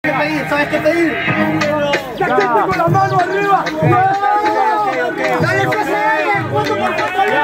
¿Sabes qué pedir? ¡Ya te tengo la mano arriba! ¡Dale, PCN! ¡4 por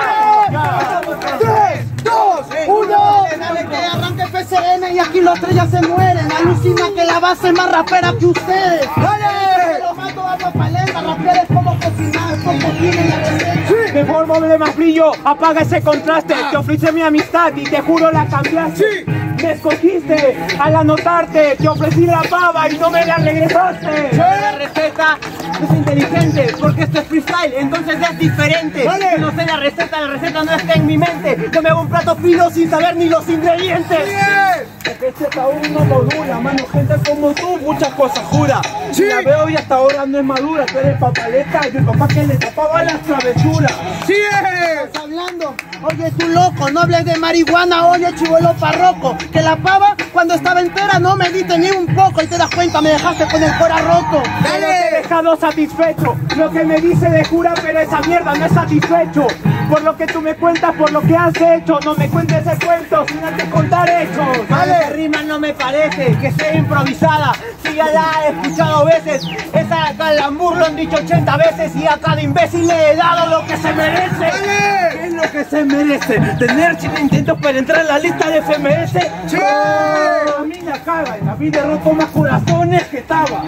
4! ¡3, 2, 1! Dale, que arranque el PCN y aquí los tres ya se mueren. Alucina que la base es más rapera que ustedes. ¡Dale! Los mato dando paleta, rapear es como cocinar, como cocinen la receta. ¡Sí! Devuélvame más brillo, apaga ese contraste. Te ofrecí mi amistad y te juro la cambiaste. ¡Sí! Me escogiste al anotarte, te ofrecí la pava y no me la regresaste. La receta es inteligente porque esto es freestyle, entonces es diferente. Vale. Si no sé la receta no está en mi mente. Yo me hago un plato fino sin saber ni los ingredientes. Porque este aún no modula, mano, gente como tú muchas cosas jura. Sí. La veo y hasta ahora no es madura, tú eres papaleta y mi papá que le tapaba las travesuras. ¡Sí! ¿Estás hablando? Oye, tú loco, no hables de marihuana, oye, chivolo parroco. Que la pava, cuando estaba entera, no me diste ni un poco. Y te das cuenta, me dejaste con el cora roto. Pero te he dejado satisfecho. Lo que me dice de jura, pero esa mierda no es satisfecho. Por lo que tú me cuentas, por lo que has hecho. No me cuentes ese cuento sin antes contar hechos. Vale. Esa rima no me parece que sea improvisada. Si ya la he escuchado veces. Esa calambur lo han dicho 80 veces. Y a cada imbécil le he dado lo que se merece. ¡Vale! ¿Qué es lo que se merece? ¿Tener 100 intentos para entrar en la lista de FMS? ¡Sí! A mí la caga, en la vida he roto más corazones que taba.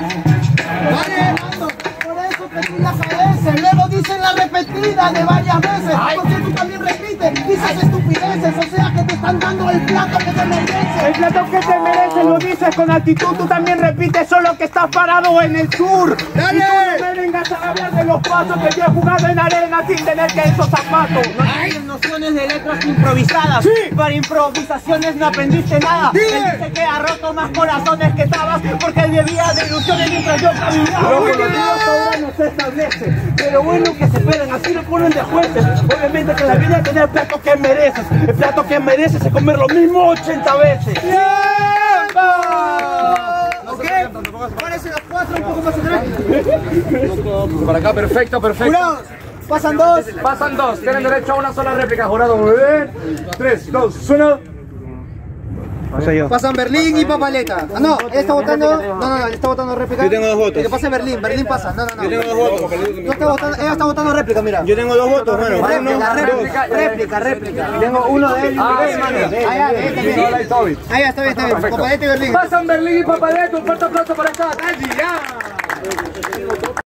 Vale. Por eso te tú la careces. Luego dicen la repetida de varias veces. Porque tú también repites, dices estupideces. O sea que te están dando el plato que te mereces. El plato que te mereces lo dices con actitud. Tú también repites solo que estás parado en el sur. ¡Dale! Y tú no me vengas a hablar de los pasos que yo he jugado en arena sin tener que esos zapatos. No tienes nociones de letras improvisadas. Sí. Para improvisaciones no aprendiste nada. Dile. Él dice que ha roto más corazones que tabas porque él bebía de ilusiones mientras yo caminaba. Lo que los días ahora no se establece. Pero bueno que se esperan, así lo ponen de jueces. Obviamente que la vida es tener el plato que mereces. El plato que mereces es comer lo mismo 80 veces. ¡Tiempo! ¿Ok? Parece las 4, un poco más atrás. Para acá, perfecto, perfecto. Jurados, pasan 2. Pasan dos, tienen derecho a una sola réplica, jurado. Muy bien. 3, 2, suena. Pasan Berlín y Papaleta. Ah, no, él está votando. No, él está votando réplica. Yo tengo 2 votos. Que pase Berlín pasa. No. Yo tengo 2 votos. No está votando, ella está votando réplica, mira. Yo tengo 2 votos, mano. Réplica. Tengo uno de él y uno de él, mano. Ahí está bien. Papaleta y Berlín. Pasan Berlín y Papaleta, un fuerte aplauso para esta. ¡Allí ya!